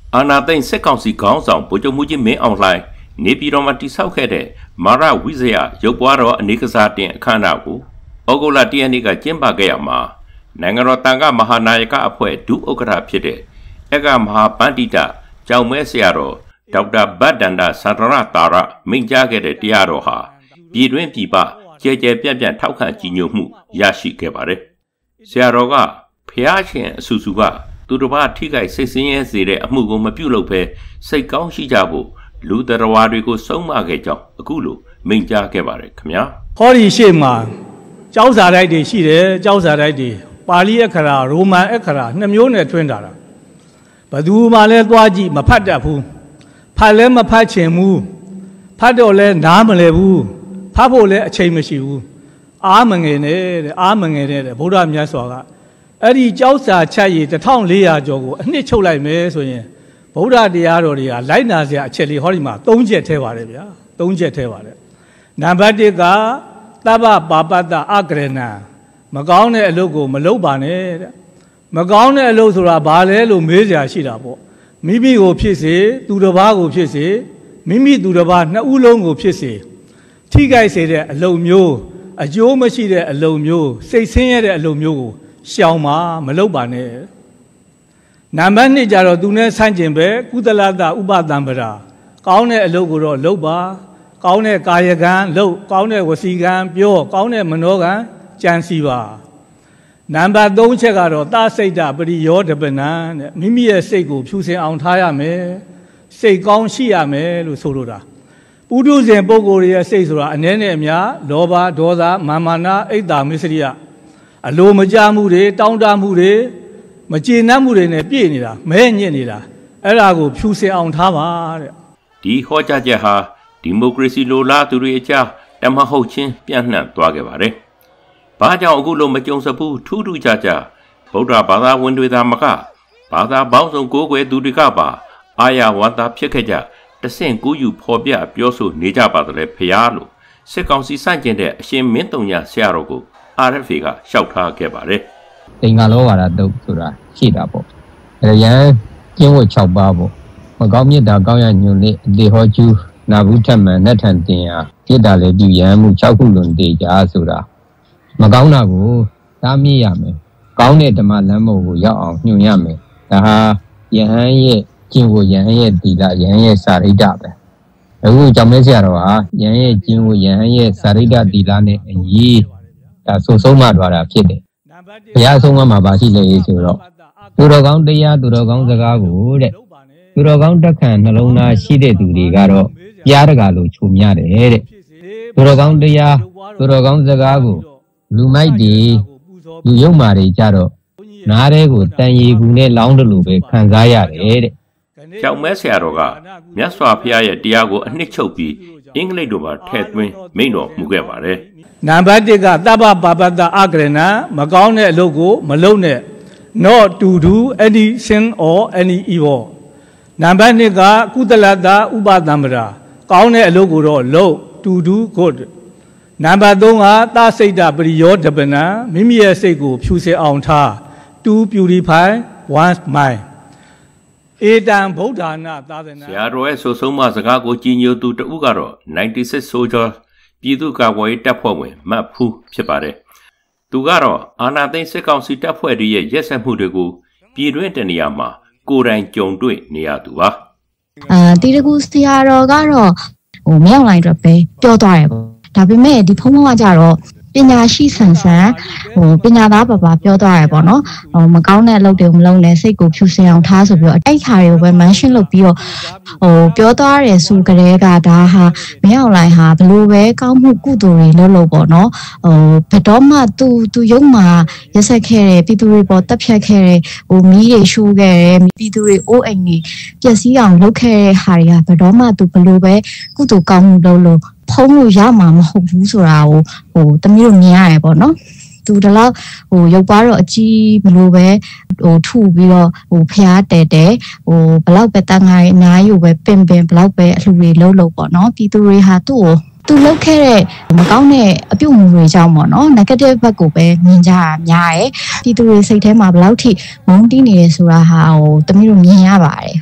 အာနာသိန်းစစ်ကောင်စီခေါင်းဆောင်ဗိုလ်ချုပ်မှုကြီးမင်းအောင်လှိုင်နေပြည်တော်မှာတိစောက်ခဲ့တဲ့မာရဝိဇယရုပ်ပွားတော်အနေကစားတင်အခမ်းအနားကိုဩဂုတ်လ 1 ရက်နေ့ကကျင်းပခဲ့ရမှာနိုင်ငံတော်တန်ခါမဟာနာယကအဖွဲ့ဒုဥက္ကဋ္ဌဖြစ်တဲ့အက္ခမဟာပန္တိတကျောင်းမဲဆရာတော်ဒေါက်တာဘတ်ဒန္ဒသန္တရတာရမိန့်ကြားခဲ့တဲ့တရားတော်ဟာပြည်တွင်းပြည်ပကျဲကျဲပြန့်ပြန့်ထောက်ခံကြည်ညိုမှုရရှိခဲ့ပါတယ်ဆရာတော်ကဖျားရှင်အဆူဆူကသူတစ်ပါးထိခိုက်စိတ်ဆင်းရဲစေတဲ့အမှုကိုမပြုလုပ်ဘဲစိတ်ကောင်းရှိကြဖို့လူတော်ဝါတွေကိုဆုံးမခဲ့ကြောင်းအခုလိုမိန့်ကြားခဲ့ပါတယ်ခင်ဗျာဟောဒီရှေ့မှာကျောင်းစာတိုက်တွေရှိတယ်ကျောင်းစာတိုက်တွေပါဠိအခရာရိုမန်အခရာ2မျိုးနဲ့ထွင်းတာဘယ်သူမှလည်းသွားကြည့်မဖတ်တတ်ဘူးဖတ်လည်းမဖတ်ချင်ဘူးဖတ်တော့လည်းနားမလဲဘူးဖတ်ဖို့လည်းအချိန်မရှိဘူးအားမငယ်နဲ့တဲ့အားမငယ်တဲ့ဗုဒ္ဓမြတ်စွာကအဲ့ဒီကျောင်းစာချက်ရည်1400ကျော်ကိုအနှစ်ချုပ်လိုက်မယ်ဆိုရင်ဗုဒ္ဓတရားတော်တွေကလိုက်နာစရာအချက်လေးဟောဒီမှာ3ချက်ထဲပါတယ်ဗျာ3ချက်ထဲပါတယ်နံပါတ်1ကသဗ္ဗပါပတ္တအကရဏံမကောင်းတဲ့အလုပ်ကိုမလုပ်ပါနဲ့တဲ့မကောင်းတဲ့အလုပ်ဆိုတာဘာလဲလို့မေးစရာရှိတာပေါ့မိမိကိုဖြစ်စေသူတစ်ပါးကိုဖြစ်စေမိမိသူတစ်ပါးနှစ်ဦးလုံးကိုဖြစ်စေထိခိုက်စေတဲ့အလုပ်မျိုးအကျိုးမရှိတဲ့အလုပ်မျိုးစိတ်ဆင်းရဲတဲ့အလုပ်မျိုးကိုရှောင်ပါမလုပ်ပါနဲ့နံပါတ်2ကျတော့သူနဲ့ဆန့်ကျင်ပဲကုသလတဥပတံပရာကောင်းတဲ့အလုပ်ကိုတော့လုပ်ပါကောင်းတဲ့ကာယကံလုပ်ကောင်းတဲ့ဝစီကံပြောကောင်းတဲ့မနောကံကြံစီပါနံပါတ်3ချက်ကတော့သစိတ်တပရိယောဓပနံတဲ့မိမိရဲ့စိတ်ကိုဖြူစင်အောင်ထားရမယ်စိတ်ကောင်းရှိရမယ်လို့ဆိုလိုတာပုထုဇဉ်ပုဂ္ဂိုလ်ရဲ့စိတ်ဆိုတာအနည်းနဲ့အများလောဘဒေါသမာနအိတ်တာမစ္စရိယအလိုမကျမှုတွေတောင်းတမှုတွေမကျေနပ်မှုတွေနဲ့ပြည့်နေတာမဲညစ်နေတာအဲ့ဒါကိုဖြူစင်အောင်ထားပါတဲ့ဒီဟောကြားချက်ဟာဒီမိုကရေစီလိုလားသူတွေအကြားတမဟုတ်ချင်းပြန့်နှံ့သွားခဲ့ပါတယ်။ဘာကြောင့်အခုလိုမကြုံစဘူးထူးထူးခြားခြားဗုဒ္ဓဘာသာဝင်တွေသာမကဘာသာပေါင်းစုံကိုးကွယ်သူတွေကပါအာရဝါဒဖြစ်ခဲ့ကြတဆင့်ကူးယူဖော်ပြပြောဆိုနေကြပါတယ်ဖရားလို့စစ်ကောင်စီစန့်ကျင်တဲ့အရှင်မင်းတုံညာဆရာတော်ကို RFA ကလျှောက်ထားခဲ့ပါတယ်။တင်္ဂလောဝါဒတုတ်ဆိုတာရှိတာပေါ့။အဲရန်ကျင့်ဝတ်6ပါးပေါ့။မကောင်းမြတ်တာကောင်းရညွန်လေးအတေဟောကျူးနာဘူးထက်မှန်နဲ့ထန်တင်ရပြစ်တာလေပြုရန်မှု6ခုလွန်တေကြဆိုတာမကောင်းတာကိုတားမြစ်ရမယ်။ကောင်းတဲ့ဓမ္မလမ်းမကိုရောက်အောင်ညွှန်ရမယ်။ဒါဟာယဟန်ရဲ့ကျင့်ဝတ်ယဟန်ရဲ့သီလယဟန်ရဲ့စာရိတ္တပဲ။အခုကြောင့်မဲဆရာတော်ဟာယဟန်ရဲ့ကျင့်ဝတ်ယဟန်ရဲ့စာရိတ္တသီလနဲ့အညီဒါဆုံးမသွားတာဖြစ်တယ်။ဘုရားဆုံးမမှာပါရှိလေဆိုတော့သူတော်ကောင်းတရားသူတော်ကောင်းစကားကိုတဲ့သူတော်ကောင်းတက်ခံနှလုံးသားရှိတဲ့သူတွေကတော့ပြားတကာလို့ခြုံရတယ်တဲ့သူတော်ကောင်းတရားသူတော်ကောင်းစကားကိုလူမိုက်တွေလူယုံမာတွေကြတော့နားထဲကိုတန်ရီကူနဲ့လောင်းတယ်လို့ပဲခံစားရတယ်တဲ့ကျောင်းမဲဆရာတော်ကမြတ်စွာဘုရားရဲ့တရားကိုအနှစ်ချုပ်ပြီးအင်္ဂလိပ်လိုပါထည့်သွင်းမိန့်တော်မူခဲ့ပါတယ်နံပါတ်1ကသဗ္ဗပါပတ္တအကရဏမကောင်းတဲ့အလုပ်ကိုမလုပ်နဲ့ not to do any sin or any evil နံပါတ်2ကကုသလတဥပတံပရာကောင်းတဲ့အလုပ်ကိုတော့လုပ် to do good နံပါတ်3ကသစိတ်တပရိယောဓပနံမိမိရဲ့စိတ်ကိုဖြူစင်အောင်ထား to purify one's mind ဧတံဗုဒ္ဓနာသာသနာဆရာတော်ရဲ့ဆိုဆုံးမစကားကိုကြည်ညိုသူတဦးကတော့96 soldier ပြည်သူ့ကာကွယ်ရေးတပ်ဖွဲ့ဝင်မတ်ဖူးဖြစ်ပါတယ်။သူကတော့အာဏာသိမ်းစစ်ကောင်စီတပ်ဖွဲ့တွေရဲ့ရက်စက်မှုတွေကိုပြည်တွင်းတနေရာမှာကိုယ်တိုင်ကြုံတွေ့နေရသူပါ။တီတကူဆရာတော်ကတော့မရောက်လိုက်တော့ပဲပြောသွားတယ်ပေါ့။ဒါပေမဲ့ဒီဖုံးဖုံးကကြတော့ပညာရှိဆန်ဆန်ပညာသားပါပြောသွားရပေါ့နော်မကောင်းတဲ့အလုပ်တွေမလုပ်နဲ့စိတ်ကိုဖြူစင်အောင်ထားဆိုပြီးတော့အဲ့ခါတွေကိုပဲ mention လုပ်ပြီးတော့ပြောသွားတယ်ဆိုကြတဲ့ကဒါဟာမရောက်လိုက်ဟာဘလို့ပဲကောင်းမှုကုသိုလ်တွေလုပ်ပေါ့နော်ဘယ်တော့မှသူရုံမှာရက်ဆက်ခဲ့တယ်ပြည်သူတွေပေါ်တက်ဖြတ်ခဲ့တယ်မီးတွေရှိုးခဲ့တယ်ပြည်သူတွေအိုးအိမ်တွေပျက်စီးအောင်လုပ်ခဲ့တဲ့ဟာတွေကဘယ်တော့မှသူဘလို့ပဲကုသိုလ်ကောင်းမှုလုပ်လို့ဖုံးလို့ရမှာမဟုတ်ဘူးဆိုတာကိုတမီးတို့မြင်ရတယ်ပေါ့နော်သူတလောက်ရုပ်ပွားတော့အကြီးဘလို့ပဲထုပြီးတော့ဖျားတဲဘလောက်ပဲတန်ငါးအများကြီးပဲပင်ဘလောက်ပဲအလှူတွေလုံးပေါ့နော်ပြည်သူတွေဟာသူလုပ်ခဲ့တဲ့မကောင်းတဲ့အပြုတ်မှုတွေကြောင့်ပေါ့နော် negative ဘက်ကိုပဲမြင်ကြတာများတယ်ပြည်သူတွေစိတ်ထဲမှာဘလောက်ထိမုန်းတီးနေရဆိုတာဟာတမီးတို့မြင်ရပါတယ်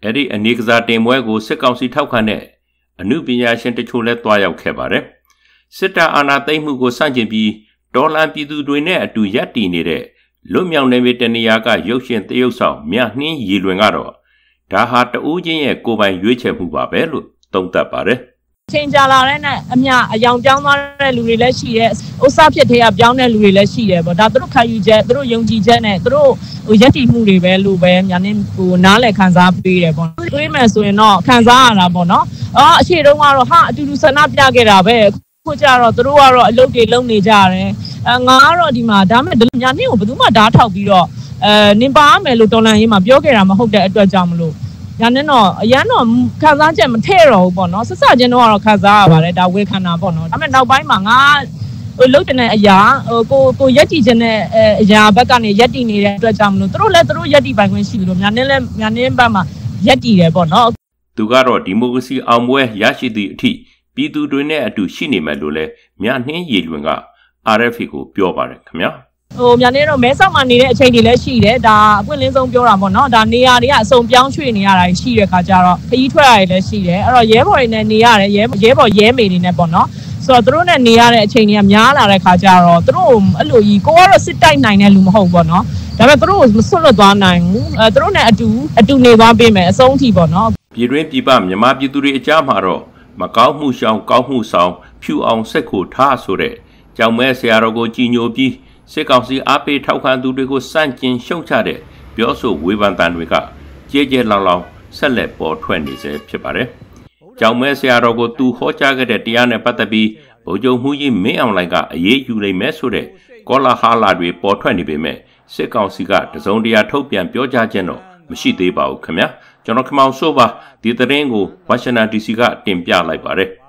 အဲ့ဒီအနေကစားတင်ပွဲကိုစစ်ကောင်စီထောက်ခံတဲ့အမှုပညာရှင်တချို့လည်းတွားရောက်ခဲ့ပါတယ်စစ်တပ်အာဏာသိမ်းမှုကိုစန့်ကျင်ပြီးတော်လှန်ပြည်သူတွေနဲ့အတူရပ်တည်နေတဲ့လွတ်မြောက်နေပေတနေရာကရုပ်ရှင်သရုပ်ဆောင်မြနှင်းရည်လွင်ကတော့ဒါဟာတဦးချင်းရဲ့ကိုယ်ပိုင်ရွေးချယ်မှုပါပဲလို့သုံးသပ်ပါတယ်ချိန်ကြာလာတဲ့နဲ့အမြအယောင်ပြောင်းသွားတဲ့လူတွေလည်းရှိတယ်။ဥစားဖြစ်တဲ့ကပြောင်းတဲ့လူတွေလည်းရှိတယ်ပေါ့။ဒါသူတို့ခံယူချက်သူတို့ယုံကြည်ချက်နဲ့သူတို့ယက်တီမှုတွေပဲလို့ပဲညာနေနားလည်ခံစားပေးတယ်ပေါ့။တွေးမယ်ဆိုရင်တော့ခံစားရတာပေါ့နော်။အရှိတုန်းကတော့ဟာအတူတူဆန္ဒပြခဲ့တာပဲ။ခုကျတော့သူတို့ကတော့အလုပ်တွေလုပ်နေကြတယ်။ငါကတော့ဒီမှာဒါမဲ့ညာနေကိုဘယ်သူမှဓာတ်ထောက်ပြီးတော့နင်ပါမယ်လို့တော်လန်ရေးမှာပြောခဲ့တာမဟုတ်တဲ့အတွက်ကြောင့်မလို့ညာနဲ့တော့အရန်တော့ခံစားချက်မထည့်တော့ဘူးပေါ့နော်ဆက်စချင်းတော့ခံစားရပါတယ်ဒါဝေခန္ဓာပေါ့နော်ဒါပေမဲ့နောက်ပိုင်းမှာငါလုတ်တဲ့အရာကိုရက်တီခြင်းတဲ့အရာဘက်ကနေရက်တီနေတဲ့အတွက်ကြောင့်မလို့သူတို့လည်းသူတို့ရက်တီပိုင်ခွင့်ရှိတယ်လို့ညာနဲ့ဘက်မှာရက်တီတယ်ပေါ့နော်သူကတော့ဒီမိုကရေစီအောင်ပွဲရရှိသည့်အထိပြည်သူတွေနဲ့အတူရှိနေမယ်လို့လည်းမြနှင်းရည်လွင်က RFA ကိုပြောပါတယ်ခင်ဗျာညာနေတော့မဲဆောက်မှာနေတဲ့အချိန်တွေလည်းရှိတယ်ဒါအပွင့်လင်းဆုံးပြောတာပေါ့နော်ဒါနေရာတွေကအစုံပြောင်းရွှေ့နေရတာရှိတဲ့ခါကျတော့ခရီးထွက်ရလည်းရှိတယ်အဲ့တော့ရဲဘော်တွေနဲ့နေရတယ်ရဲဘော်ရဲမေတွေနဲ့ပေါ့နော်ဆိုတော့သူတို့နဲ့နေရတဲ့အချိန်တွေကများလာတဲ့ခါကျတော့သူတို့အဲ့လိုကြီးကိုကတော့စစ်တိုက်နိုင်တဲ့လူမဟုတ်ပေါ့နော်ဒါပေမဲ့သူတို့မဆွတ်လွတ်သွားနိုင်ဘူးသူတို့နဲ့အတူနေသွားပေးမယ်အဆုံးထိပေါ့နော်ပြည်တွင်းပြည်ပမြန်မာပြည်သူတွေအကြားမှာတော့မကောင်းမှုရှောင်ကောင်းမှုဆောင်ဖြူအောင်စိတ်ကိုထားဆိုတဲ့ကြောင်မဲဆရာတော်ကိုကြည်ညိုပြီးစစ်ကောင်စီအားပေးထောက်ခံသူတွေကိုစန့်ကျင်ရှုံချတဲ့ပြောဆိုဝေဖန်တန်တွေကကြဲကြဲလောင်လောင်ဆက်လက်ပေါ်ထွက်နေစေဖြစ်ပါတယ်။ကြောင်မဲဆရာတော်ကိုသူဟောကြားခဲ့တဲ့တရားနဲ့ပတ်သက်ပြီးဗိုလ်ချုပ်မှုကြီးမင်းအောင်လှိုင်ကအရေးယူနိုင်မယ်ဆိုတဲ့ကောလာဟာလာတွေပေါ်ထွက်နေပေမဲ့စစ်ကောင်စီကတစုံတရာထုတ်ပြန်ပြောကြားခြင်းတော့မရှိသေးပါဘူးခင်ဗျာ။ကျွန်တော်ခမောင်စိုးပါဒီသတင်းကိုဝါရှင်တန် DC ကတင်ပြလိုက်ပါတယ်။